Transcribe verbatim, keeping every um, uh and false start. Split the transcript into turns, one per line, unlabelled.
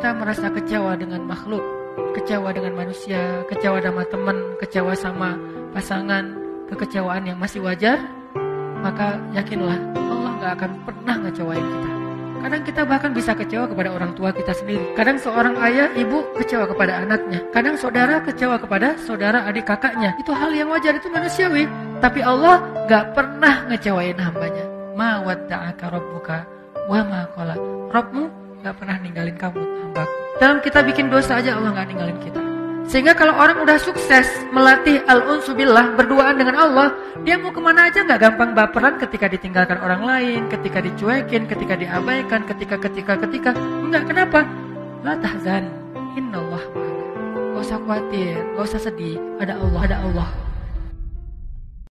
kita merasa kecewa dengan makhluk, kecewa dengan manusia, kecewa sama teman, kecewa sama pasangan, kekecewaan yang masih wajar, maka yakinlah Allah gak akan pernah ngecewain kita. Kadang kita bahkan bisa kecewa kepada orang tua kita sendiri. Kadang seorang ayah, ibu kecewa kepada anaknya. Kadang saudara kecewa kepada saudara, adik, kakaknya. Itu hal yang wajar, itu manusiawi. Tapi Allah gak pernah ngecewain hambanya. Ma wadda'aka rabbuka wa ma qala. Rabbmu gak pernah ninggalin kamu, hambaku. Dalam kita bikin dosa aja Allah gak ninggalin kita. Sehingga kalau orang udah sukses melatih al-unsu billah, berduaan dengan Allah, dia mau kemana aja gak gampang baperan ketika ditinggalkan orang lain, ketika dicuekin, ketika diabaikan, ketika, ketika, ketika. Enggak, kenapa? La tahzan, innallah ma'ana. Gak usah khawatir, gak usah sedih, ada Allah, ada Allah.